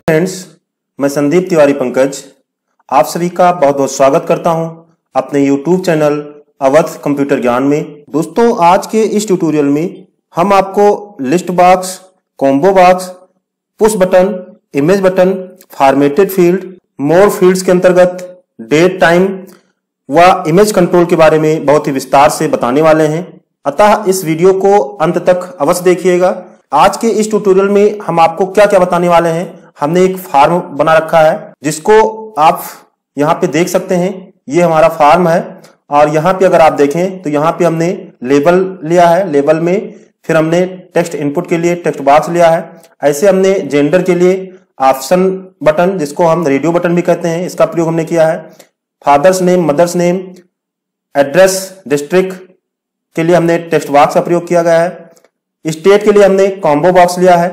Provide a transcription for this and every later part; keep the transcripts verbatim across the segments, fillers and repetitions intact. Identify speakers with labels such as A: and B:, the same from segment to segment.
A: Friends, मैं संदीप तिवारी पंकज आप सभी का बहुत बहुत स्वागत करता हूं अपने यूट्यूब चैनल अवध कंप्यूटर ज्ञान में। दोस्तों, आज के इस ट्यूटोरियल में हम आपको list box, combo box, push button, image button, formatted field, more fields के अंतर्गत डेट, टाइम व इमेज कंट्रोल के बारे में बहुत ही विस्तार से बताने वाले हैं। अतः इस वीडियो को अंत तक अवश्य देखिएगा। आज के इस ट्यूटोरियल में हम आपको क्या क्या बताने वाले हैं। हमने एक फॉर्म बना रखा है जिसको आप यहाँ पे देख सकते हैं। ये हमारा फॉर्म है और यहाँ पे अगर आप देखें तो यहाँ पे हमने लेबल लिया है। लेबल में फिर हमने टेक्स्ट इनपुट के लिए टेक्स्ट बॉक्स लिया है। ऐसे हमने जेंडर के लिए ऑप्शन बटन, जिसको हम रेडियो बटन भी कहते हैं, इसका प्रयोग हमने किया है। Father's name, mother's name, address, district के लिए हमने टेक्स्ट बॉक्स का प्रयोग किया गया है। स्टेट के लिए हमने कॉम्बो बॉक्स लिया है।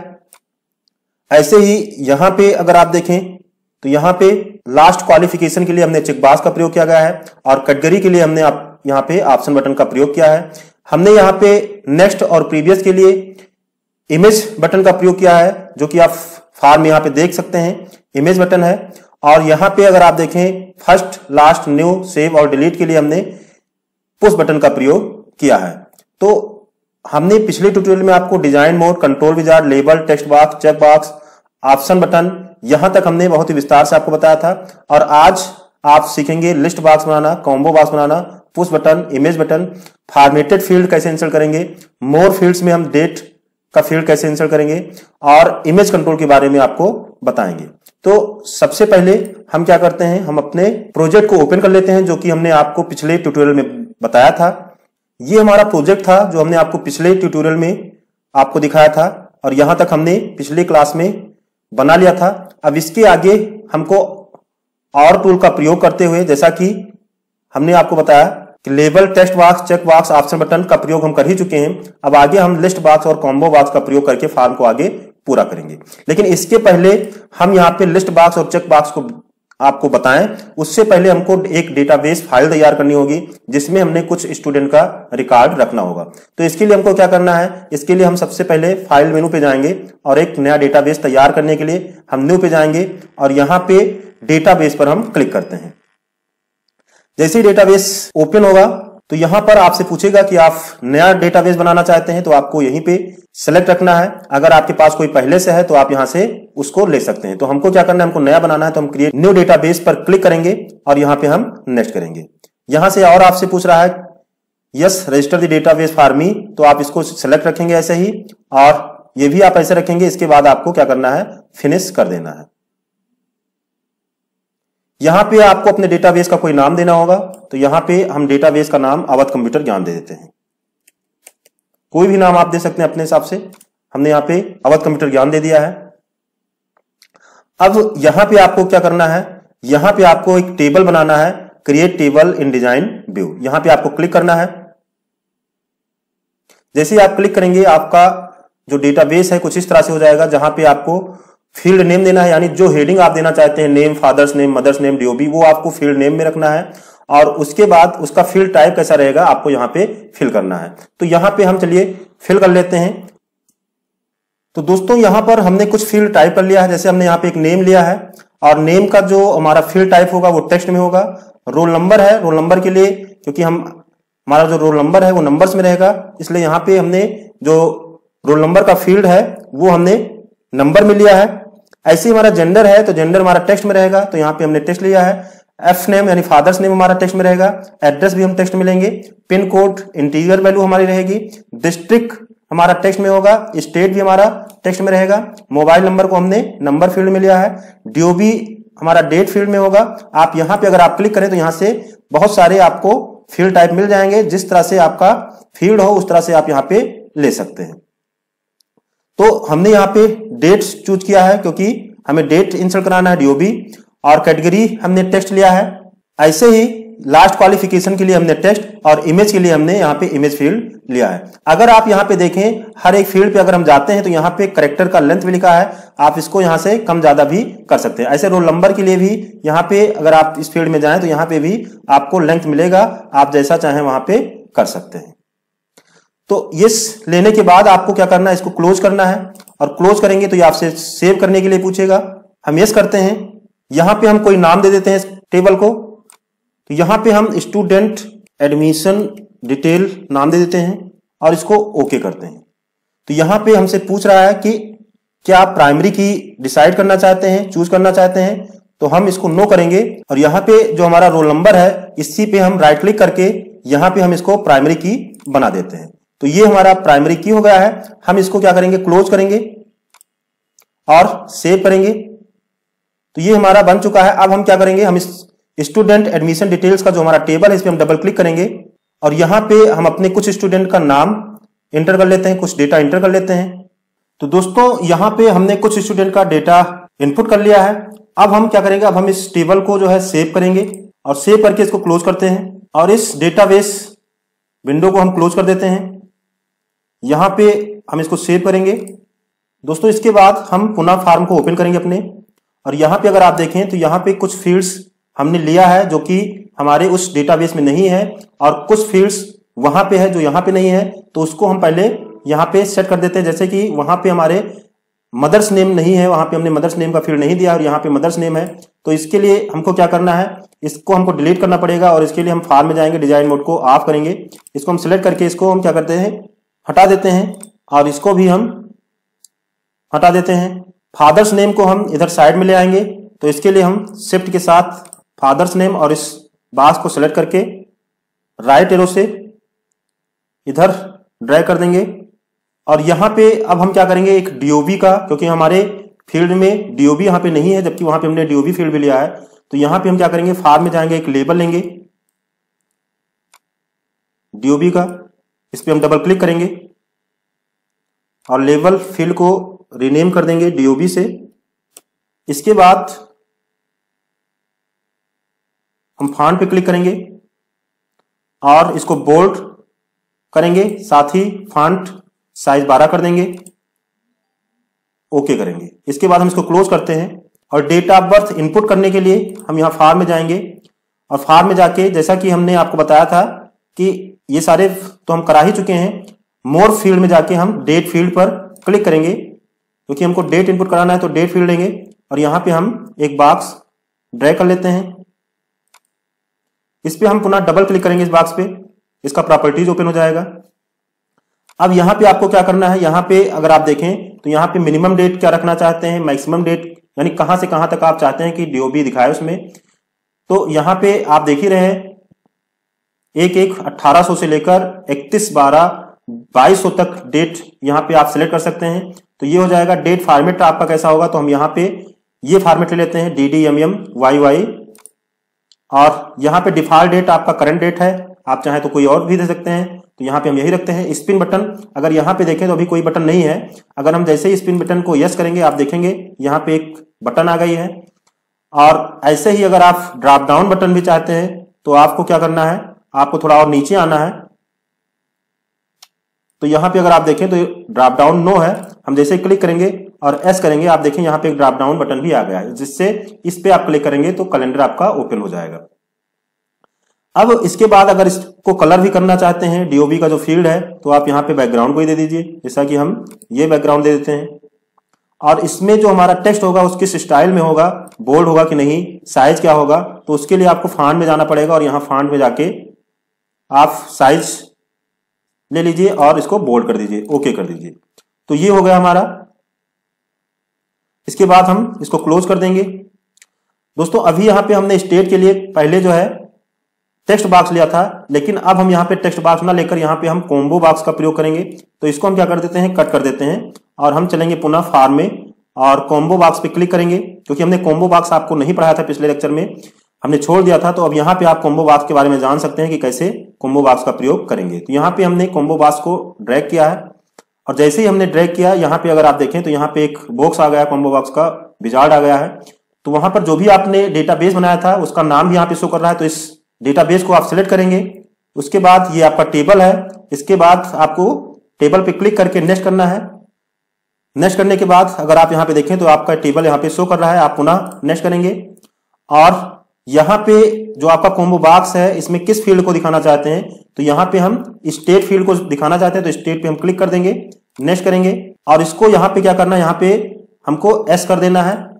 A: ऐसे ही यहाँ पे अगर आप देखें तो यहाँ पे लास्ट क्वालिफिकेशन के लिए हमने चेक बॉक्स का प्रयोग किया गया है और कैटेगरी के लिए हमने आप यहाँ पे ऑप्शन बटन का प्रयोग किया है। हमने यहाँ पे नेक्स्ट और प्रीवियस के लिए इमेज बटन का प्रयोग किया है, जो कि आप फॉर्म यहाँ पे देख सकते हैं, इमेज बटन है। और यहाँ पे अगर आप देखें फर्स्ट, लास्ट, न्यू, सेव और डिलीट के लिए हमने पुश बटन का प्रयोग किया है। तो हमने पिछले ट्यूटोरियल में आपको design mode, control wizard, label, text box, check box, option button, यहां तक हमने बहुत ही विस्तार से आपको बताया था। और आज आप सीखेंगे लिस्ट बॉक्स बनाना, कॉम्बो बॉक्स बनाना, push button, image button, formatted field कैसे इंसर्ट करेंगे, मोर फील्ड्स में हम डेट का फील्ड कैसे इंसर्ट करेंगे और इमेज कंट्रोल के बारे में आपको बताएंगे। तो सबसे पहले हम क्या करते हैं, हम अपने प्रोजेक्ट को ओपन कर लेते हैं, जो कि हमने आपको पिछले ट्यूटोरियल में बताया था। ये हमारा प्रोजेक्ट था जो हमने आपको पिछले ट्यूटोरियल में आपको दिखाया था और यहां तक हमने पिछले क्लास में बना लिया था। अब इसके आगे हमको और टूल का प्रयोग करते हुए, जैसा कि हमने आपको बताया कि label, text box, check box, option button का प्रयोग हम कर ही चुके हैं। अब आगे हम लिस्ट बॉक्स और कॉम्बो बॉक्स का प्रयोग करके फॉर्म को आगे पूरा करेंगे। लेकिन इसके पहले हम यहाँ पे लिस्ट बॉक्स और चेक बॉक्स को आपको बताएं, उससे पहले हमको एक डेटाबेस फाइल तैयार करनी होगी जिसमें हमने कुछ स्टूडेंट का रिकॉर्ड रखना होगा। तो इसके लिए हमको क्या करना है, इसके लिए हम सबसे पहले फाइल मेनू पे जाएंगे और एक नया डेटाबेस तैयार करने के लिए हम न्यू पे जाएंगे और यहाँ पे डेटाबेस पर हम क्लिक करते हैं। जैसे ही डेटाबेस ओपन होगा तो यहां पर आपसे पूछेगा कि आप नया डेटाबेस बनाना चाहते हैं, तो आपको यहीं पे सेलेक्ट रखना है। अगर आपके पास कोई पहले से है तो आप यहां से उसको ले सकते हैं। तो हमको क्या करना है, हमको नया बनाना है, तो हम क्रिएट न्यू डेटाबेस पर क्लिक करेंगे और यहां पे हम नेक्स्ट करेंगे। यहां से और आपसे पूछ रहा है yes register the database for me, तो आप इसको सेलेक्ट रखेंगे ऐसे ही और ये भी आप ऐसे रखेंगे। इसके बाद आपको क्या करना है, फिनिश कर देना है। यहां पे आपको अपने डेटाबेस का कोई नाम देना होगा, तो यहां पे हम डेटाबेस का नाम अवध कंप्यूटर ज्ञान दे देते हैं। कोई भी नाम आप दे सकते हैं अपने हिसाब से। हमने यहां पे अवध कंप्यूटर ज्ञान दे दिया है। अब यहां पे आपको क्या करना है, यहां पे आपको एक टेबल बनाना है, create table in design view. यहां पे आपको क्लिक करना है। जैसे ही आप क्लिक करेंगे आपका जो डेटाबेस है कुछ इस तरह से हो जाएगा, जहां पे आपको फील्ड नेम देना है, यानी जो हेडिंग आप देना चाहते हैं, name, father's name, mother's name, DOB, वो आपको फील्ड नेम में रखना है। और उसके बाद उसका फील्ड टाइप कैसा रहेगा आपको यहाँ पे फिल करना है। तो यहाँ पे हम चलिए फिल कर लेते हैं। तो दोस्तों यहाँ पर हमने कुछ फील्ड टाइप कर लिया है। जैसे हमने यहाँ पे एक नेम लिया है और नेम का जो हमारा फील्ड टाइप होगा वो टेक्स्ट में होगा। रोल नंबर है, रोल नंबर के लिए क्योंकि हम हमारा जो रोल नंबर है वो नंबर्स में रहेगा, इसलिए यहाँ पे हमने जो रोल नंबर का फील्ड है वो हमने नंबर में लिया है। ऐसे हमारा जेंडर है तो जेंडर हमारा टेक्स्ट में रहेगा, तो यहाँ पे हमने टेक्स्ट लिया है। एफ नेम यानी फादर्स नेम हमारा टेक्स्ट में रहेगा। एड्रेस भी हम टेक्स्ट में लेंगे। पिन कोड, इंटीरियर वैल्यू हमारी रहेगी। डिस्ट्रिक्ट हमारा टेक्स्ट में होगा। स्टेट भी हमारा टेक्स्ट में रहेगा। मोबाइल नंबर को हमने नंबर फील्ड में लिया है। डीओबी हमारा डेट फील्ड में होगा। आप यहाँ पे अगर आप क्लिक करें तो यहाँ से बहुत सारे आपको फील्ड टाइप मिल जाएंगे। जिस तरह से आपका फील्ड हो उस तरह से आप यहाँ पे ले सकते हैं। तो हमने यहाँ पे डेट चूज किया है क्योंकि हमें डेट इंसर्ट कराना है, डीओबी, और कैटेगरी हमने टेक्स्ट लिया है। ऐसे ही लास्ट क्वालिफिकेशन के लिए हमने टेक्स्ट और इमेज के लिए हमने यहाँ पे इमेज फील्ड लिया है। अगर आप यहाँ पे देखें हर एक फील्ड पे अगर हम जाते हैं तो यहाँ पे कैरेक्टर का लेंथ भी लिखा है। आप इसको यहाँ से कम ज्यादा भी कर सकते हैं। ऐसे रोल नंबर के लिए भी यहाँ पे अगर आप इस फील्ड में जाएं तो यहाँ पे भी आपको लेंथ मिलेगा, आप जैसा चाहें वहां पे कर सकते हैं। तो ये लेने के बाद आपको क्या करना है, इसको क्लोज करना है और क्लोज करेंगे तो ये आपसे सेव करने के लिए पूछेगा। हम यस करते हैं। यहां पे हम कोई नाम दे देते हैं इस टेबल को, तो यहां पे हम स्टूडेंट एडमिशन डिटेल नाम दे देते हैं और इसको ओके करते हैं। तो यहां पे हमसे पूछ रहा है कि क्या आप प्राइमरी की डिसाइड करना चाहते हैं, चूज करना चाहते हैं, तो हम इसको नो करेंगे और यहाँ पे जो हमारा रोल नंबर है इसी पे हम राइट क्लिक करके यहाँ पे हम इसको प्राइमरी की बना देते हैं। तो ये हमारा प्राइमरी की हो गया है। हम इसको क्या करेंगे, क्लोज करेंगे और सेव करेंगे। तो ये हमारा बन चुका है। अब हम क्या करेंगे, हम इस स्टूडेंट एडमिशन डिटेल्स का जो हमारा टेबल है इस पे हम डबल क्लिक करेंगे और यहाँ पे हम अपने कुछ स्टूडेंट का नाम एंटर कर लेते हैं, कुछ डेटा एंटर कर लेते हैं। तो दोस्तों यहाँ पे हमने कुछ स्टूडेंट का डेटा इनपुट कर लिया है। अब हम क्या करेंगे, अब हम इस टेबल को जो है सेव करेंगे और सेव करके इसको क्लोज करते हैं और इस डेटाबेस विंडो को हम क्लोज कर देते हैं। यहाँ पे हम इसको सेव करेंगे। दोस्तों इसके बाद हम पुनः फार्म को ओपन करेंगे अपने, और यहाँ पे अगर आप देखें तो यहाँ पे कुछ फील्ड्स हमने लिया है जो कि हमारे उस डेटाबेस में नहीं है और कुछ फील्ड्स वहां पे है जो यहाँ पे नहीं है। तो उसको हम पहले यहाँ पे सेट कर देते हैं। जैसे कि वहां पे हमारे मदर्स नेम नहीं है, वहां पे हमने मदर्स नेम का फील्ड नहीं दिया और यहाँ पे मदर्स नेम है। तो इसके लिए हमको क्या करना है, इसको हमको डिलीट करना पड़ेगा और इसके लिए हम फार्म में जाएंगे, डिजाइन मोड को ऑफ करेंगे। इसको हम सिलेक्ट करके इसको हम क्या करते हैं, हटा देते हैं और इसको भी हम हटा देते हैं। फादर्स नेम को हम इधर साइड में ले आएंगे। तो इसके लिए हम शिफ्ट के साथ फादर्स नेम और इस बॉक्स को सिलेक्ट करके राइट एरो से इधर ड्रैग कर देंगे और यहाँ पे अब हम क्या करेंगे, एक डीओबी का, क्योंकि हमारे फील्ड में डीओबी यहाँ पे नहीं है जबकि वहां पे हमने डीओबी फील्ड भी लिया है। तो यहाँ पे हम क्या करेंगे, फार्म में जाएंगे, एक लेबल लेंगे डीओबी का, इस पे हम डबल क्लिक करेंगे और लेबल फील्ड को रीनेम कर देंगे डीओबी से। इसके बाद हम फॉन्ट पे क्लिक करेंगे और इसको बोल्ड करेंगे, साथ ही फॉन्ट साइज बारह कर देंगे, ओके करेंगे। इसके बाद हम इसको क्लोज करते हैं और डेट ऑफ बर्थ इनपुट करने के लिए हम यहाँ फार्म में जाएंगे और फार्म में जाके जैसा कि हमने आपको बताया था कि ये सारे तो हम करा ही चुके हैं, मोर फील्ड में जाके हम डेट फील्ड पर क्लिक करेंगे क्योंकि हमको डेट इनपुट कराना है। तो डेट फील्ड लेंगे और यहाँ पे हम एक बॉक्स ड्रैग कर लेते हैं। इस पे हम पुनः डबल क्लिक करेंगे, इस बॉक्स पे इसका प्रॉपर्टीज ओपन हो जाएगा। अब यहाँ पे आपको क्या करना है, यहाँ पे अगर आप देखें तो यहाँ पे मिनिमम डेट क्या रखना चाहते हैं, मैक्सिमम डेट यानी कहां से कहां तक आप चाहते हैं कि डीओबी दिखाए उसमें। तो यहाँ पे आप देख ही रहे हैं एक एक अट्ठारह सौ से लेकर इकतीस बारह बाईस सौ तक डेट यहाँ पे आप सिलेक्ट कर सकते हैं। तो ये हो जाएगा। डेट फॉर्मेट आपका कैसा होगा, तो हम यहाँ पे ये फॉर्मेट ले लेते हैं D D M M Y Y और यहाँ पे डिफॉल्ट डेट आपका करंट डेट है, आप चाहें तो कोई और भी दे सकते हैं। तो यहाँ पे हम यही रखते हैं। स्पिन बटन अगर यहाँ पे देखें तो अभी कोई बटन नहीं है। अगर हम जैसे ही स्पिन बटन को यस करेंगे आप देखेंगे यहाँ पे एक बटन आ गई है। और ऐसे ही अगर आप ड्रॉप डाउन बटन भी चाहते हैं तो आपको क्या करना है, आपको थोड़ा और नीचे आना है। तो यहाँ पे अगर आप देखें तो ड्रॉप डाउन नो है, हम जैसे क्लिक करेंगे और एस करेंगे आप देखें यहाँ पे एक ड्रॉप डाउन बटन भी आ गया है, जिससे इस पे आप क्लिक करेंगे तो कैलेंडर आपका ओपन हो जाएगा। अब इसके बाद अगर इसको कलर भी करना चाहते हैं डीओबी का जो फील्ड है तो आप यहाँ पे बैकग्राउंड को ही दे दीजिए, जैसा कि हम ये बैकग्राउंड दे देते हैं। और इसमें जो हमारा टेक्स्ट होगा उस किस स्टाइल में होगा, बोल्ड होगा कि नहीं, साइज क्या होगा, तो उसके लिए आपको फॉन्ट में जाना पड़ेगा और यहाँ फॉन्ट में जाके आप साइज ले लीजिए और इसको बोल्ड कर दीजिए, ओके कर दीजिए। तो ये हो गया हमारा। इसके बाद हम इसको क्लोज कर देंगे। दोस्तों अभी यहाँ पे हमने स्टेट के लिए पहले जो है टेक्स्ट बॉक्स लिया था, लेकिन अब हम यहाँ पे टेक्स्ट बॉक्स ना लेकर यहाँ पे हम कॉम्बो बॉक्स का प्रयोग करेंगे। तो इसको हम क्या कर देते हैं, कट कर देते हैं और हम चलेंगे पुनः फार्म में और कॉम्बो बॉक्स पे क्लिक करेंगे, क्योंकि हमने कॉम्बो बॉक्स आपको नहीं पढ़ाया था पिछले लेक्चर में, हमने छोड़ दिया था। तो अब यहाँ पे आप कॉम्बो बॉक्स के बारे में जान सकते हैं कि कैसे कॉम्बो बॉक्स का प्रयोग करेंगे। तो यहाँ पे हमने कॉम्बो बॉक्स को ड्रैग किया है और जैसे ही हमने ड्रैग किया यहाँ पे अगर आप देखें तो यहाँ पे एक बॉक्स आ गया, कॉम्बो बॉक्स का विजार्ड आ गया है। तो वहां पर जो भी आपने डेटाबेस बनाया था उसका नाम भी यहाँ पे शो कर रहा है। तो इस डेटाबेस को आप सिलेक्ट करेंगे। उसके बाद ये आपका टेबल है, इसके बाद आपको टेबल पे क्लिक करके नेक्स्ट करना है। नेक्स्ट करने के बाद अगर आप यहाँ पे देखें तो आपका टेबल यहाँ पे शो कर रहा है, आप पुनः नेक्स्ट करेंगे और यहाँ पे जो आपका कॉम्बो बॉक्स है इसमें किस फील्ड को दिखाना चाहते हैं, तो यहाँ पे हम स्टेट फील्ड को दिखाना चाहते हैं। तो स्टेट पे हम क्लिक कर देंगे, नेक्स्ट करेंगे और इसको यहाँ पे क्या करना है, यहाँ पे हमको एस कर देना है।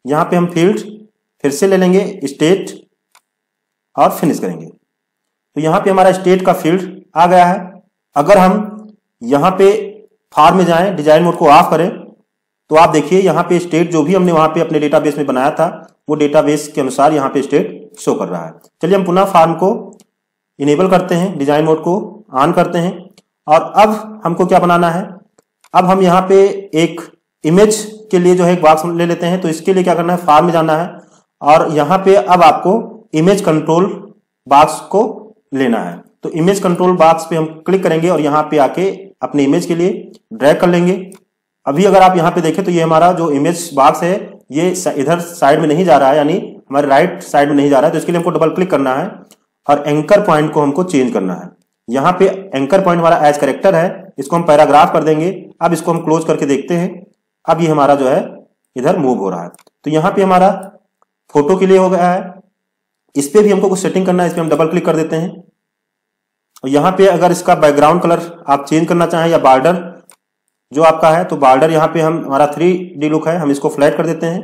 A: यहाँ पे हम फील्ड फिर से ले लेंगे, स्टेट और फिनिश करेंगे। तो यहाँ पे हमारा स्टेट का फील्ड आ गया है। अगर हम यहाँ पे फार्म में जाएं, डिजाइन मोड को ऑफ करें, तो आप देखिए यहाँ पे स्टेट जो भी हमने वहां पे अपने डेटाबेस में बनाया था वो डेटाबेस के अनुसार यहाँ पे स्टेट शो कर रहा है। चलिए हम पुनः फार्म को इनेबल करते हैं, डिजाइन मोड को ऑन करते हैं और अब हमको क्या बनाना है, अब हम यहाँ पे एक इमेज के लिए जो है एक बॉक्स ले लेते हैं। तो इसके लिए क्या करना है, फार्म में जाना है और यहाँ पे अब आपको इमेज कंट्रोल बॉक्स को लेना है। तो इमेज कंट्रोल बॉक्स पे हम क्लिक करेंगे और यहाँ पे आके अपने इमेज के लिए ड्रैग कर लेंगे। अभी अगर आप यहाँ पे देखें तो ये हमारा जो इमेज बॉक्स है ये इधर साइड में नहीं जा रहा है, यानी हमारे राइट साइड में नहीं जा रहा है। तो इसके लिए हमको डबल क्लिक करना है और एंकर पॉइंट को हमको चेंज करना है। यहाँ पे एंकर पॉइंट हमारा एज कैरेक्टर है, इसको हम पैराग्राफ कर देंगे। अब इसको हम क्लोज करके देखते हैं, अब ये हमारा जो है इधर मूव हो रहा है। तो यहाँ पे हमारा फोटो के लिए हो गया है। इस पे भी हमको कुछ सेटिंग करना है, इस पे हम डबल क्लिक कर देते हैं और यहाँ पे अगर इसका बैकग्राउंड कलर आप चेंज करना चाहें या बॉर्डर जो आपका है, तो बॉर्डर यहाँ पे हम हमारा थ्री डी लुक है, हम इसको फ्लैट कर देते हैं।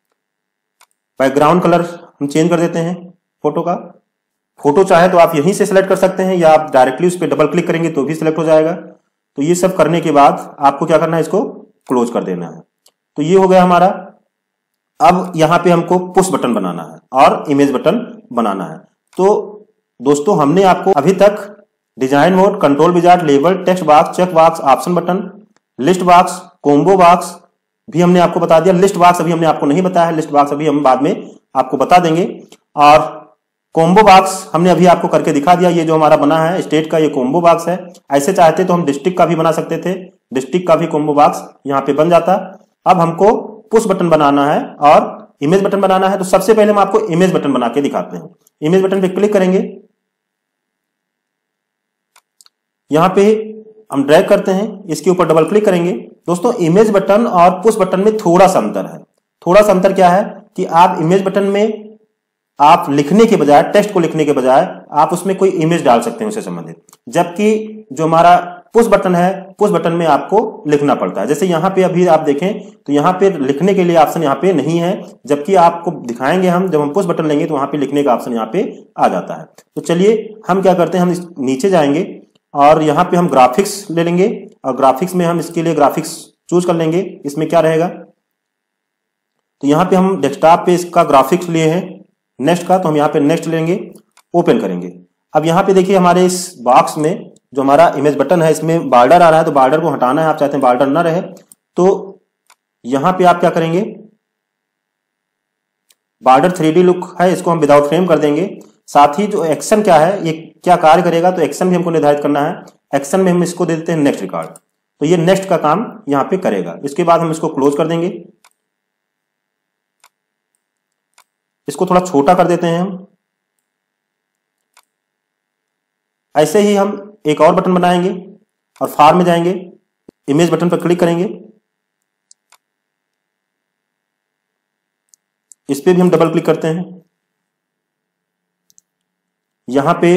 A: बैकग्राउंड कलर हम चेंज कर देते हैं फोटो का। फोटो चाहे तो आप यहीं से सिलेक्ट कर सकते हैं या आप डायरेक्टली उस पर डबल क्लिक करेंगे तो भी सिलेक्ट हो जाएगा। तो ये सब करने के बाद आपको क्या करना है, इसको क्लोज कर देना है। तो ये हो गया हमारा। अब यहाँ पे हमको पुश बटन बनाना है और इमेज बटन बनाना है। तो दोस्तों हमने आपको अभी तक design mode, control wizard, label, text box, check box, option button, list box, combo box भी हमने आपको बता दिया। लिस्ट बॉक्स अभी हमने आपको नहीं बताया है, लिस्ट बॉक्स अभी हम बाद में आपको बता देंगे। और कॉम्बो बॉक्स हमने अभी आपको करके दिखा दिया। ये जो हमारा बना है स्टेट का, ये कॉम्बो बॉक्स है। ऐसे चाहते तो हम डिस्ट्रिक्ट का भी बना सकते थे, डिस्ट्रिक्ट का भी कॉम्बो बॉक्स यहाँ पे बन जाता। अब हमको पुश बटन बनाना है और इमेज बटन बनाना है। तो सबसे पहले हम आपको इमेज बटन बना के दिखाते हैं। इमेज बटन पे क्लिक करेंगे, यहाँ पे हम ड्रैग करते हैं, इसके ऊपर डबल क्लिक करेंगे। दोस्तों इमेज बटन और पुश बटन में थोड़ा सा अंतर है। थोड़ा सा अंतर क्या है कि आप इमेज बटन में आप लिखने के बजाय, टेक्स्ट को लिखने के बजाय आप उसमें कोई इमेज डाल सकते हैं उससे संबंधित, जबकि जो हमारा पुश बटन है, पुश बटन में आपको लिखना पड़ता है। जैसे यहाँ पे अभी आप देखें तो यहाँ पे लिखने के लिए ऑप्शन यहाँ पे नहीं है, जबकि आपको दिखाएंगे हम जब हम पुश बटन लेंगे तो वहां पे लिखने का ऑप्शन यहाँ पे आ जाता है। तो चलिए हम क्या करते हैं, हम नीचे जाएंगे और यहाँ पे हम ग्राफिक्स ले लेंगे और ग्राफिक्स में हम इसके लिए ग्राफिक्स चूज कर लेंगे। इसमें क्या रहेगा, तो यहाँ पे हम डेस्कटॉप पे इसका ग्राफिक्स लिए हैं नेक्स्ट का, तो हम यहाँ पे नेक्स्ट लेंगे, ओपन करेंगे। अब यहाँ पे देखिए हमारे इस बॉक्स में जो हमारा इमेज बटन है इसमें बॉर्डर आ रहा है, तो बॉर्डर को हटाना है। आप चाहते हैं बॉर्डर ना रहे तो यहाँ पे आप क्या करेंगे, बॉर्डर थ्री डी लुक है, इसको हम विदाउट फ्रेम कर देंगे। साथ ही जो एक्शन क्या है, ये क्या कार्य करेगा, तो एक्शन भी हमको निर्धारित करना है। एक्शन में हम इसको दे देते हैं नेक्स्ट रिकॉर्ड, तो ये नेक्स्ट का काम यहाँ पे करेगा। इसके बाद हम इसको क्लोज कर देंगे, इसको थोड़ा छोटा कर देते हैं हम। ऐसे ही हम एक और बटन बनाएंगे और फार्म में जाएंगे, इमेज बटन पर क्लिक करेंगे, इस पे भी हम डबल क्लिक करते हैं। यहां पे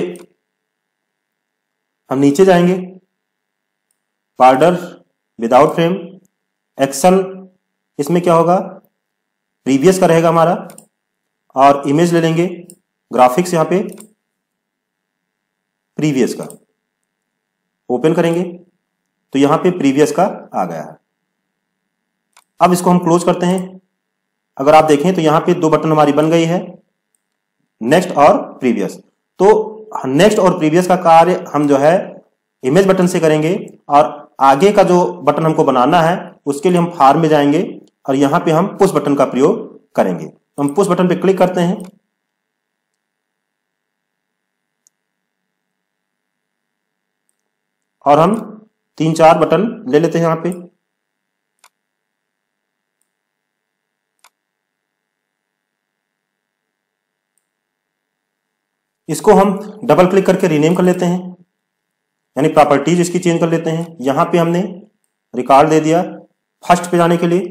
A: हम नीचे जाएंगे, बॉर्डर विदाउट फ्रेम, एक्शन इसमें क्या होगा, प्रीवियस का रहेगा हमारा, और इमेज ले लेंगे ग्राफिक्स यहां पे प्रीवियस का, ओपन करेंगे तो यहां पे प्रीवियस का आ गया है। अब इसको हम क्लोज करते हैं। अगर आप देखें तो यहां पे दो बटन हमारी बन गई है, नेक्स्ट और प्रीवियस। तो नेक्स्ट और प्रीवियस का कार्य हम जो है इमेज बटन से करेंगे और आगे का जो बटन हमको बनाना है उसके लिए हम फार्म में जाएंगे और यहां पे हम पुश बटन का प्रयोग करेंगे। तो हम पुश बटन पे क्लिक करते हैं और हम तीन चार बटन ले लेते हैं यहां पे। इसको हम डबल क्लिक करके रीनेम कर लेते हैं, यानी प्रॉपर्टीज इसकी चेंज कर लेते हैं। यहां पे हमने रिकॉर्ड दे दिया फर्स्ट पे जाने के लिए,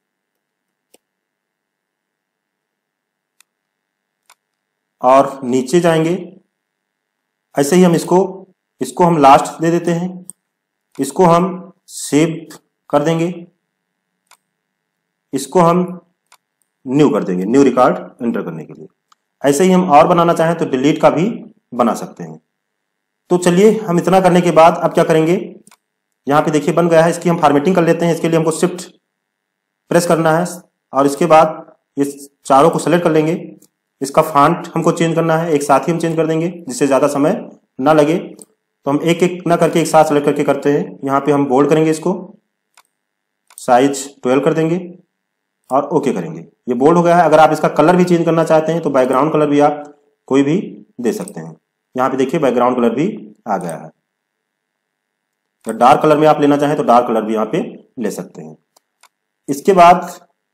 A: और नीचे जाएंगे ऐसे ही हम इसको इसको हम लास्ट दे देते हैं, इसको हम सेव कर देंगे, इसको हम न्यू कर देंगे, न्यू रिकॉर्ड एंटर करने के लिए। ऐसे ही हम और बनाना चाहें तो डिलीट का भी बना सकते हैं। तो चलिए हम इतना करने के बाद अब क्या करेंगे, यहाँ पे देखिए बन गया है, इसकी हम फॉर्मेटिंग कर लेते हैं। इसके लिए हमको शिफ्ट प्रेस करना है और इसके बाद ये चारों को सेलेक्ट कर लेंगे। इसका फॉन्ट हमको चेंज करना है, एक साथ ही हम चेंज कर देंगे जिससे ज़्यादा समय ना लगे। तो हम एक एक ना करके एक साथ सेलेक्ट करके करते हैं। यहाँ पे हम बोल्ड करेंगे, इसको साइज ट्वेल्व कर देंगे और ओके करेंगे। ये बोल्ड हो गया है। अगर आप इसका कलर भी चेंज करना चाहते हैं तो बैकग्राउंड कलर भी आप कोई भी दे सकते हैं। यहाँ पे देखिए बैकग्राउंड कलर भी आ गया है। अगर डार्क कलर में आप लेना चाहें तो डार्क कलर भी यहाँ पे ले सकते हैं। इसके बाद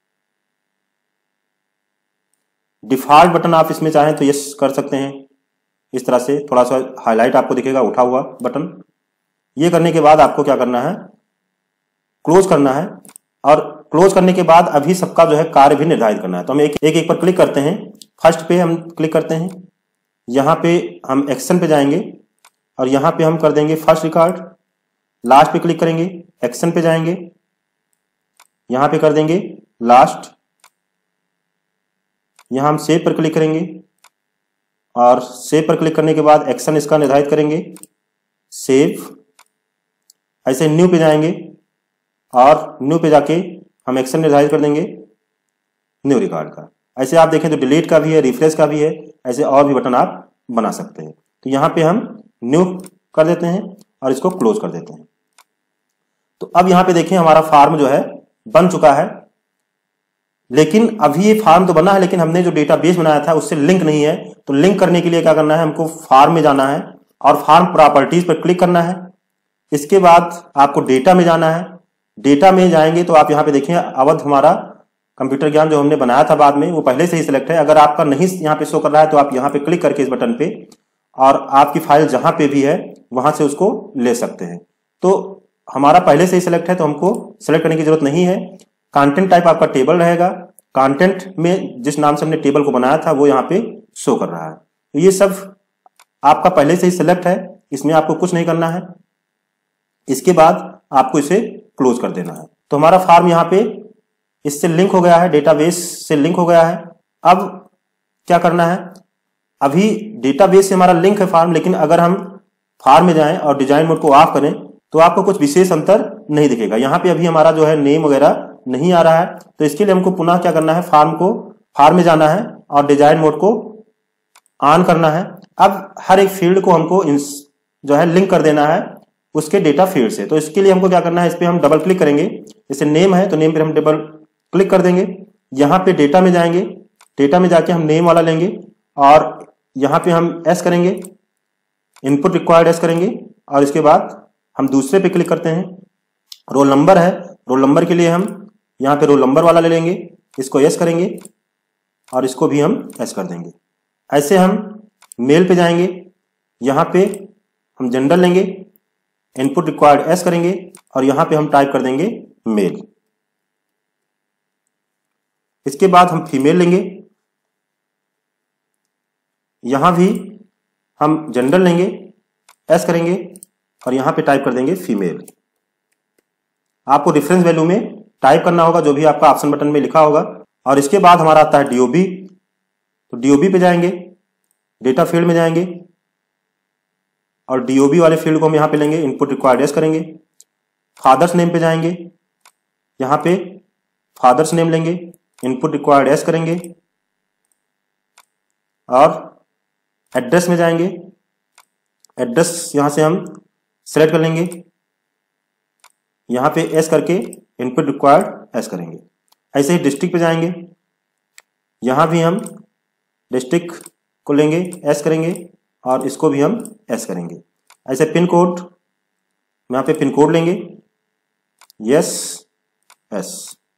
A: डिफॉल्ट बटन आप इसमें चाहें तो यस कर सकते हैं। इस तरह से थोड़ा सा हाईलाइट आपको दिखेगा, उठा हुआ बटन। ये करने के बाद आपको क्या करना है, क्लोज करना है। और क्लोज करने के बाद अभी सबका जो है कार्य भी निर्धारित करना है। तो हम एक एक, एक पर क्लिक करते हैं। फर्स्ट पे हम क्लिक करते हैं, यहाँ पे हम एक्शन पे जाएंगे और यहाँ पे हम कर देंगे फर्स्ट रिकॉर्ड। लास्ट पे क्लिक करेंगे, एक्शन पे जाएंगे, यहाँ पे कर देंगे लास्ट। यहाँ हम सेव पर क्लिक करेंगे और सेव पर क्लिक करने के बाद एक्शन इसका निर्धारित करेंगे, सेव। ऐसे न्यू पे जाएंगे और न्यू पे जाके हम एक्शन निर्धारित कर देंगे न्यू रिकॉर्ड का। ऐसे आप देखें तो डिलीट का भी है, रिफ्रेश का भी है, ऐसे और भी बटन आप बना सकते हैं। तो यहाँ पे हम न्यू कर देते हैं और इसको क्लोज कर देते हैं। तो अब यहाँ पे देखें हमारा फॉर्म जो है बन चुका है। लेकिन अभी ये फॉर्म तो बना है, लेकिन हमने जो डेटाबेस बनाया था उससे लिंक नहीं है। तो लिंक करने के लिए क्या करना है, हमको फॉर्म में जाना है और फॉर्म प्रॉपर्टीज पर क्लिक करना है। इसके बाद आपको डेटा में जाना है। डेटा में जाएंगे तो आप यहाँ पे देखें अवध हमारा कंप्यूटर ज्ञान जो हमने बनाया था बाद में वो पहले से ही सिलेक्ट है। अगर आपका नहीं यहाँ पे शो कर रहा है तो आप यहाँ पे क्लिक करके इस बटन पे और आपकी फाइल जहां पे भी है वहां से उसको ले सकते हैं। तो हमारा पहले से ही सिलेक्ट है तो हमको सिलेक्ट करने की जरूरत नहीं है। कंटेंट टाइप आपका टेबल रहेगा। कंटेंट में जिस नाम से हमने टेबल को बनाया था वो यहाँ पे शो कर रहा है। तो ये सब आपका पहले से ही सिलेक्ट है, इसमें आपको कुछ नहीं करना है। इसके बाद आपको इसे क्लोज कर देना है। तो हमारा फॉर्म यहाँ पे इससे लिंक हो गया है, डेटाबेस से लिंक हो गया है। अब क्या करना है, अभी डेटाबेस से हमारा लिंक है फॉर्म, लेकिन अगर हम फॉर्म में जाएं और डिजाइन मोड को ऑफ करें तो आपको कुछ विशेष अंतर नहीं दिखेगा। यहाँ पे अभी हमारा जो है नेम वगैरह नहीं आ रहा है। तो इसके लिए हमको पुनः क्या करना है, फॉर्म को फॉर्म में जाना है और डिजाइन मोड को ऑन करना है। अब हर एक फील्ड को हमको जो है लिंक कर देना है उसके डेटा फील्ड से। तो इसके लिए हमको क्या करना है, इस पे हम डबल क्लिक करेंगे। जैसे नेम है तो नेम पे हम डबल क्लिक कर देंगे। यहाँ पे डेटा में जाएंगे, डेटा में जाके हम नेम वाला लेंगे और यहाँ पे हम एस करेंगे, इनपुट रिक्वायर्ड एस करेंगे और इसके बाद हम दूसरे पे क्लिक करते हैं। रोल नंबर है, रोल नंबर के लिए हम यहाँ पे रोल नंबर वाला ले लेंगे, इसको एस करेंगे और इसको भी हम एस कर देंगे। ऐसे हम मेल पे जाएंगे, यहाँ पे हम जनरल लेंगे, इनपुट रिक्वायर्ड एस करेंगे और यहाँ पे हम टाइप कर देंगे मेल। इसके बाद हम फीमेल लेंगे, यहां भी हम जनरल लेंगे, एस करेंगे और यहां पे टाइप कर देंगे फीमेल। आपको रेफरेंस वैल्यू में टाइप करना होगा जो भी आपका ऑप्शन बटन में लिखा होगा। और इसके बाद हमारा आता है डीओबी। तो डीओबी पे जाएंगे, डेटा फील्ड में जाएंगे और डीओबी वाले फील्ड को हम यहां पे लेंगे, इनपुट रिक्वायर्ड एस करेंगे। फादर्स नेम पे जाएंगे, यहां पे फादर्स नेम लेंगे, इनपुट रिक्वायर्ड एस करेंगे और एड्रेस में जाएंगे। एड्रेस यहां से हम सेलेक्ट कर लेंगे, यहां पे एस करके इनपुट रिक्वायर्ड एस करेंगे। ऐसे ही डिस्ट्रिक्ट पे जाएंगे, यहां भी हम डिस्ट्रिक्ट को लेंगे, एस करेंगे और इसको भी हम एस करेंगे। ऐसे पिन कोड, यहां पे पिन कोड लेंगे, यस एस।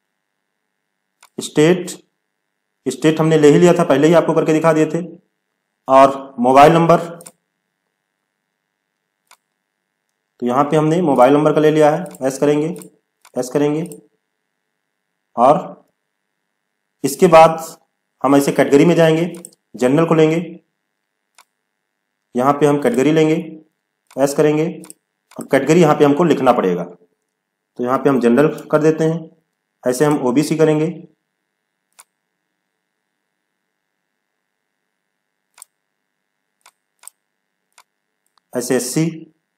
A: स्टेट, स्टेट हमने ले ही लिया था, पहले ही आपको करके दिखा दिए थे। और मोबाइल नंबर, तो यहां पे हमने मोबाइल नंबर का ले लिया है, एस करेंगे, एस करेंगे। और इसके बाद हम ऐसे कैटेगरी में जाएंगे, जनरल को लेंगे, यहां पे हम कैटेगरी लेंगे, एस करेंगे और कैटेगरी यहां पे हमको लिखना पड़ेगा। तो यहां पे हम जनरल कर देते हैं। ऐसे हम ओबीसी करेंगे, ऐसे एस सी,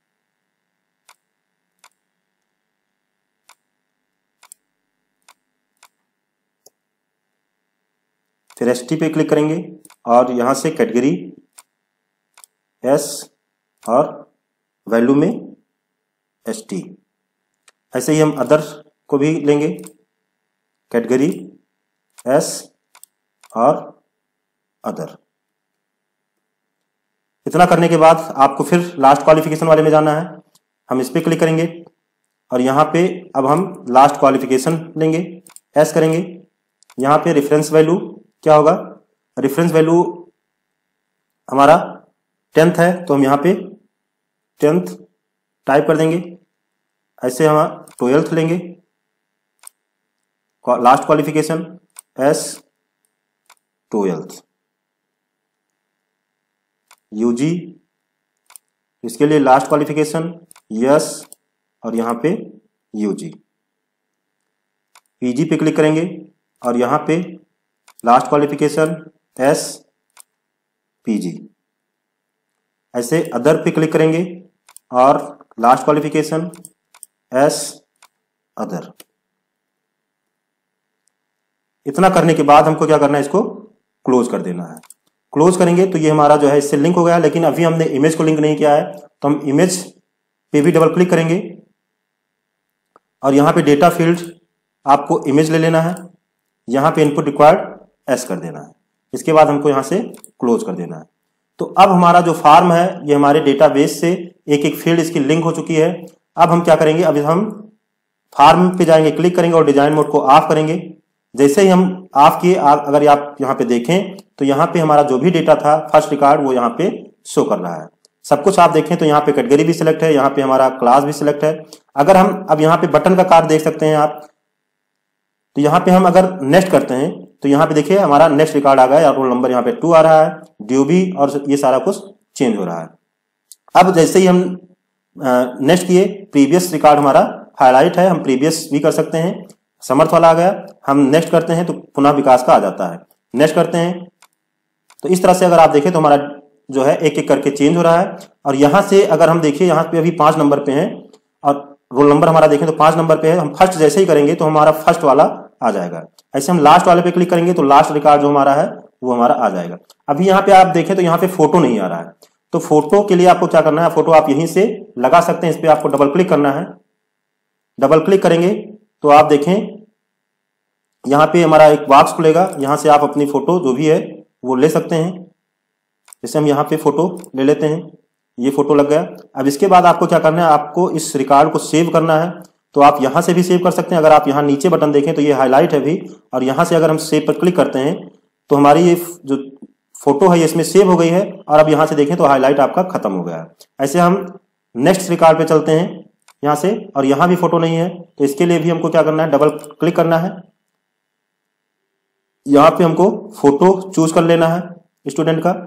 A: फिर एस टी पे क्लिक करेंगे और यहां से कैटेगरी एस और वैल्यू में एस टी। ऐसे ही हम अदर को भी लेंगे, कैटेगरी एस और अदर। इतना करने के बाद आपको फिर लास्ट क्वालिफिकेशन वाले में जाना है। हम इस पे क्लिक करेंगे और यहाँ पे अब हम लास्ट क्वालिफिकेशन लेंगे, एस करेंगे। यहाँ पे रेफरेंस वैल्यू क्या होगा, रेफरेंस वैल्यू हमारा टेंथ है तो हम यहाँ पे टेंथ टाइप कर देंगे। ऐसे हम ट्वेल्थ लेंगे, last qualification as twelfth, UG इसके लिए लास्ट क्वालिफिकेशन यस और यहाँ पे यूजी। पीजी पे क्लिक करेंगे और यहाँ पे लास्ट क्वालिफिकेशन एस पीजी। ऐसे अदर पे क्लिक करेंगे और लास्ट क्वालिफिकेशन एस अदर। इतना करने के बाद हमको क्या करना है, इसको क्लोज कर देना है। क्लोज करेंगे तो ये हमारा जो है इससे लिंक हो गया, लेकिन अभी हमने इमेज को लिंक नहीं किया है तो हम इमेज पे भी डबल क्लिक करेंगे और यहाँ पे डेटा फील्ड आपको इमेज ले लेना है, यहाँ पे इनपुट रिक्वायर्ड एस कर देना है। इसके बाद हमको यहाँ से क्लोज कर देना है। तो अब हमारा जो फार्म है ये हमारे डेटाबेस से एक एक फील्ड इसकी लिंक हो चुकी है। अब हम क्या करेंगे, अभी हम फार्म पे जाएंगे, क्लिक करेंगे और डिजाइन मोड को ऑफ करेंगे। जैसे ही हम ऑफ किए, अगर आप यहाँ पे देखें तो यहाँ पे हमारा जो भी डेटा था फर्स्ट रिकॉर्ड वो यहाँ पे शो कर रहा है। सब कुछ आप देखें तो यहाँ पे कैटेगरी भी सिलेक्ट है, यहाँ पे हमारा क्लास भी सिलेक्ट है। अगर हम अब यहाँ पे बटन का कार्य देख सकते हैं आप, तो यहाँ पे हम अगर नेक्स्ट करते हैं तो यहाँ पे देखिए हमारा नेक्स्ट रिकॉर्ड आ गया, रोल नंबर यहाँ पे टू आ रहा है, ड्यू भी, और ये सारा कुछ चेंज हो रहा है। अब जैसे ही हम नेक्स्ट किए, प्रीवियस रिकॉर्ड हमारा हाईलाइट है, हम प्रीवियस भी कर सकते हैं। समर्थ वाला आ गया, हम नेक्स्ट करते हैं तो पुनः विकास का आ जाता है, नेक्स्ट करते हैं। तो इस तरह से अगर आप देखें तो हमारा जो है एक एक करके चेंज हो रहा है। और यहाँ से अगर हम देखिए, यहाँ पे अभी पांच नंबर पे हैं और रोल नंबर हमारा देखें तो पांच नंबर पे है। हम फर्स्ट जैसे ही करेंगे तो हमारा फर्स्ट वाला आ जाएगा। ऐसे हम लास्ट वाले पे क्लिक करेंगे तो लास्ट रिकॉर्ड जो हमारा है वो हमारा आ जाएगा। अभी यहाँ पे आप देखें तो यहाँ पे फोटो नहीं आ रहा है, तो फोटो के लिए आपको क्या करना है, फोटो आप यहीं से लगा सकते हैं। इस पे आपको डबल क्लिक करना है। डबल क्लिक करेंगे तो आप देखें यहाँ पे हमारा एक बॉक्स खुलेगा, यहाँ से आप अपनी फोटो जो भी है वो ले सकते हैं। जैसे हम यहाँ पे फोटो ले लेते हैं, ये फोटो लग गया। अब इसके बाद आपको क्या करना है, आपको इस रिकॉर्ड को सेव करना है। तो आप यहाँ से भी सेव कर सकते हैं। अगर आप यहाँ नीचे बटन देखें तो ये हाईलाइट है भी, और यहाँ से अगर हम सेव पर क्लिक करते हैं तो हमारी ये जो फोटो है ये इसमें सेव हो गई है। और अब यहाँ से देखें तो हाईलाइट आपका खत्म हो गया है। ऐसे हम नेक्स्ट रिकॉर्ड पे चलते हैं यहाँ से, और यहाँ भी फोटो नहीं है तो इसके लिए भी हमको क्या करना है, डबल क्लिक करना है। यहाँ पे हमको फोटो चूज कर लेना है स्टूडेंट का,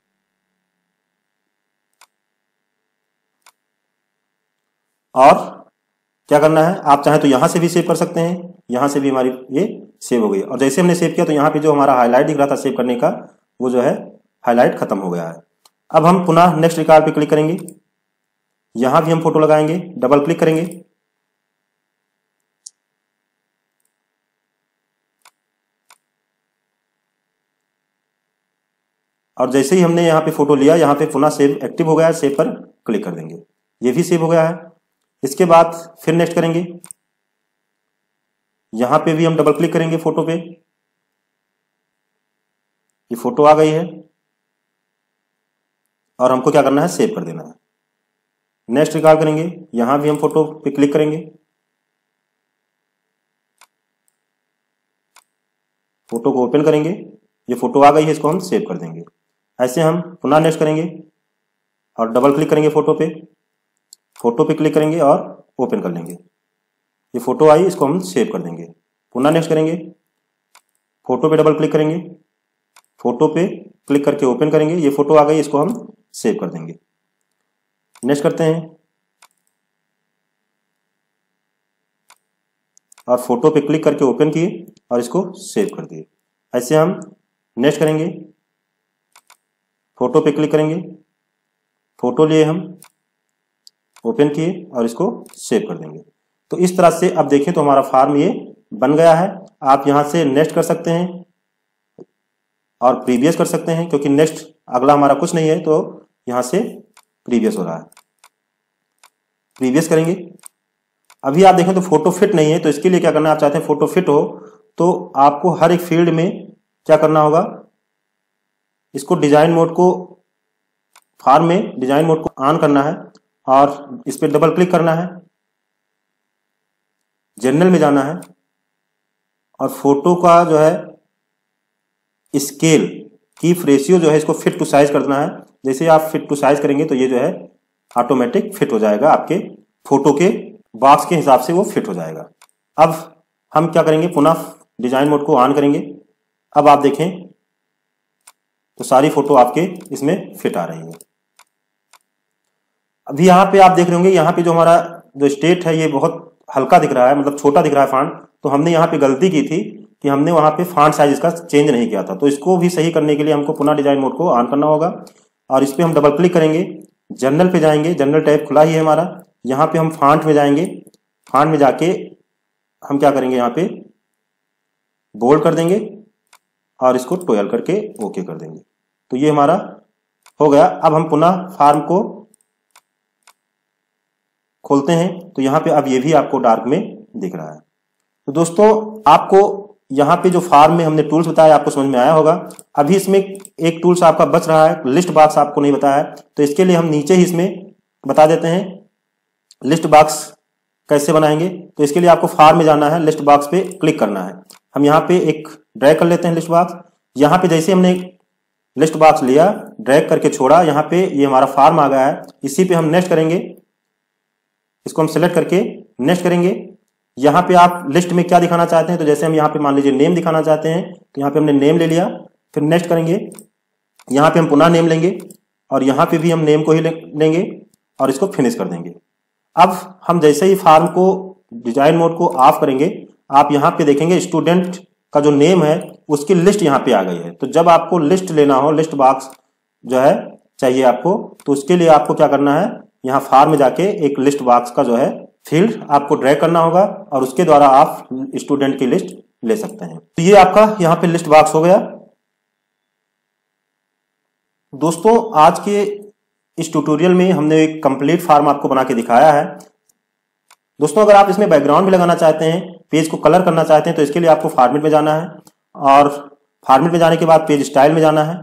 A: और क्या करना है, आप चाहें तो यहां से भी सेव कर सकते हैं। यहां से भी हमारी ये सेव हो गई, और जैसे हमने सेव किया तो यहाँ पे जो हमारा हाईलाइट दिख रहा था सेव करने का, वो जो है हाईलाइट खत्म हो गया है। अब हम पुनः नेक्स्ट रिकॉर्ड पे क्लिक करेंगे, यहां भी हम फोटो लगाएंगे, डबल क्लिक करेंगे, और जैसे ही हमने यहाँ पे फोटो लिया, यहाँ पे पुनः सेव एक्टिव हो गया है, सेव पर क्लिक कर देंगे, ये भी सेव हो गया है। इसके बाद फिर नेक्स्ट करेंगे, यहां पे भी हम डबल क्लिक करेंगे फोटो पे, ये फोटो आ गई है, और हमको क्या करना है, सेव कर देना है। नेक्स्ट रिकॉर्ड करेंगे, यहां भी हम फोटो पे क्लिक करेंगे, फोटो को ओपन करेंगे, ये फोटो आ गई है, इसको हम सेव कर देंगे। ऐसे हम पुनः नेक्स्ट करेंगे और डबल क्लिक करेंगे फोटो पे, फोटो पे क्लिक करेंगे और ओपन कर लेंगे, ये फोटो आई, इसको हम सेव कर देंगे। पुनः नेक्स्ट करेंगे, फोटो पे डबल क्लिक करेंगे, फोटो पे क्लिक करके ओपन करेंगे, ये फोटो आ गई, इसको हम सेव कर देंगे। नेक्स्ट करते हैं और फोटो पे क्लिक करके ओपन किए और इसको सेव कर दिए। ऐसे हम नेक्स्ट करेंगे, फोटो पे क्लिक करेंगे, फोटो लिए हम, ओपन किए और इसको सेव कर देंगे। तो इस तरह से अब देखें तो हमारा फॉर्म ये बन गया है। आप यहां से नेक्स्ट कर सकते हैं और प्रीवियस कर सकते हैं, क्योंकि नेक्स्ट अगला हमारा कुछ नहीं है तो यहां से प्रीवियस हो रहा है। प्रीवियस करेंगे। अभी आप देखें तो फोटो फिट नहीं है, तो इसके लिए क्या करना है, आप चाहते हैं फोटो फिट हो तो आपको हर एक फील्ड में क्या करना होगा, इसको डिजाइन मोड को, फॉर्म में डिजाइन मोड को ऑन करना है और इस पर डबल क्लिक करना है, जनरल में जाना है और फोटो का जो है स्केल की रेशियो जो है इसको फिट टू साइज करना है। जैसे आप फिट टू साइज करेंगे तो ये जो है ऑटोमेटिक फिट हो जाएगा, आपके फोटो के बॉक्स के हिसाब से वो फिट हो जाएगा। अब हम क्या करेंगे, पुनः डिजाइन मोड को ऑन करेंगे। अब आप देखें तो सारी फोटो आपके इसमें फिट आ रही है। अभी यहाँ पे आप देख रहे होंगे, यहाँ पे जो हमारा जो स्टेट है ये बहुत हल्का दिख रहा है, मतलब छोटा दिख रहा है फॉन्ट। तो हमने यहाँ पे गलती की थी कि हमने वहां पे फॉन्ट साइज इसका चेंज नहीं किया था। तो इसको भी सही करने के लिए हमको पुनः डिजाइन मोड को ऑन करना होगा और इस पर हम डबल क्लिक करेंगे, जनरल पे जाएंगे, जनरल टैब खुला ही है हमारा। यहाँ पे हम फॉन्ट में जाएंगे, फॉन्ट में जाके हम क्या करेंगे, यहाँ पे बोल्ड कर देंगे और इसको ट्वेल्व करके ओके कर देंगे। तो ये हमारा हो गया। अब हम पुनः फॉर्म को खोलते हैं तो यहाँ पे अब ये भी आपको डार्क में दिख रहा है। तो दोस्तों आपको यहाँ पे जो फॉर्म में हमने टूल्स बताया आपको समझ में आया होगा। अभी इसमें एक टूल्स आपका बच रहा है, लिस्ट बॉक्स आपको नहीं बताया, तो इसके लिए हम नीचे ही इसमें बता देते हैं लिस्ट बॉक्स कैसे बनाएंगे। तो इसके लिए आपको फॉर्म में जाना है, लिस्ट बॉक्स पे क्लिक करना है। हम यहाँ पे एक ड्रैग कर लेते हैं लिस्ट बॉक्स। यहाँ पे जैसे हमने लिस्ट बॉक्स लिया, ड्रैग करके छोड़ा, यहाँ पे ये हमारा फॉर्म आ गया है। इसी पे हम नेक्स्ट करेंगे, इसको हम सेलेक्ट करके नेक्स्ट करेंगे। यहाँ पे आप लिस्ट में क्या दिखाना चाहते हैं, तो जैसे हम यहाँ पे मान लीजिए नेम दिखाना चाहते हैं तो यहाँ पे हमने नेम ले लिया, फिर नेक्स्ट करेंगे। यहाँ पे हम पुनः नेम लेंगे और यहाँ पे भी हम नेम को ही लेंगे और इसको फिनिश कर देंगे। अब हम जैसे ही फॉर्म को डिजाइन मोड को ऑफ करेंगे, आप यहाँ पे देखेंगे स्टूडेंट का जो नेम है उसकी लिस्ट यहाँ पे आ गई है। तो जब आपको लिस्ट लेना हो, लिस्ट बॉक्स जो है चाहिए आपको, तो उसके लिए आपको क्या करना है, यहाँ फॉर्म में जाके एक लिस्ट बॉक्स का जो है फील्ड आपको ड्रैग करना होगा और उसके द्वारा आप स्टूडेंट की लिस्ट ले सकते हैं। तो ये आपका यहाँ पे लिस्ट बॉक्स हो गया। दोस्तों आज के इस ट्यूटोरियल में हमने एक कंप्लीट फॉर्म आपको बना के दिखाया है। दोस्तों अगर आप इसमें बैकग्राउंड भी लगाना चाहते हैं, पेज को कलर करना चाहते हैं, तो इसके लिए आपको फॉर्मेट में जाना है और फॉर्मेट में जाने के बाद पेज स्टाइल में जाना है।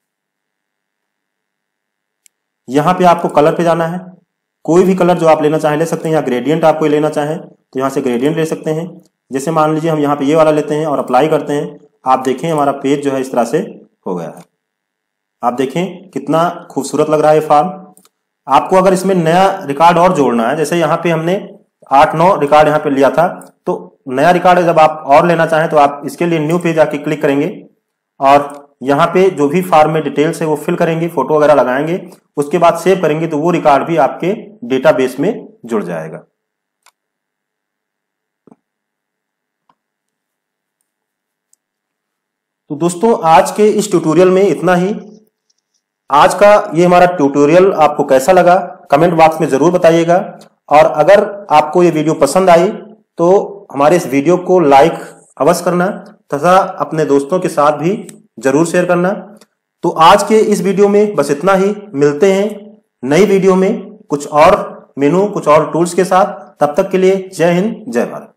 A: यहां पे आपको कलर पे जाना है, कोई भी कलर जो आप लेना चाहें ले सकते हैं, या ग्रेडियंट आप कोई लेना चाहें तो यहां से ग्रेडियंट ले सकते हैं। जैसे मान लीजिए हम यहाँ पे ये वाला लेते हैं और अप्लाई करते हैं, आप देखें हमारा पेज जो है इस तरह से हो गया है। आप देखें कितना खूबसूरत लग रहा है ये फॉर्म। आपको अगर इसमें नया रिकॉर्ड और जोड़ना है, जैसे यहाँ पे हमने आठ नौ रिकॉर्ड यहाँ पे लिया था, तो नया रिकॉर्ड जब आप और लेना चाहें तो आप इसके लिए न्यू पेज आके क्लिक करेंगे और यहाँ पे जो भी फॉर्म में डिटेल्स है वो फिल करेंगे, फोटो वगैरह लगाएंगे, उसके बाद सेव करेंगे तो वो रिकॉर्ड भी आपके डेटाबेस में जुड़ जाएगा। तो दोस्तों आज के इस ट्यूटोरियल में इतना ही। आज का ये हमारा ट्यूटोरियल आपको कैसा लगा कमेंट बॉक्स में जरूर बताइएगा, और अगर आपको ये वीडियो पसंद आई तो हमारे इस वीडियो को लाइक अवश्य करना तथा अपने दोस्तों के साथ भी जरूर शेयर करना। तो आज के इस वीडियो में बस इतना ही। मिलते हैं नई वीडियो में कुछ और मेनू, कुछ और टूल्स के साथ। तब तक के लिए जय हिंद, जय भारत।